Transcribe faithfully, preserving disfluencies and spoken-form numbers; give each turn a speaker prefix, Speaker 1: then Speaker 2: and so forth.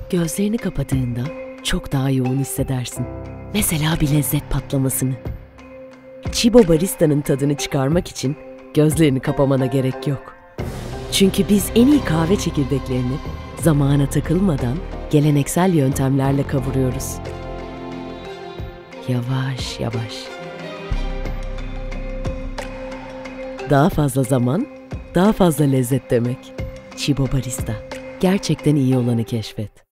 Speaker 1: Gözlerini kapadığında çok daha yoğun hissedersin. Mesela bir lezzet patlamasını. Cibo Barista'nın tadını çıkarmak için gözlerini kapamana gerek yok. Çünkü biz en iyi kahve çekirdeklerini zamana takılmadan geleneksel yöntemlerle kavuruyoruz. Yavaş yavaş. Daha fazla zaman, daha fazla lezzet demek. Cibo Barista. Gerçekten iyi olanı keşfet.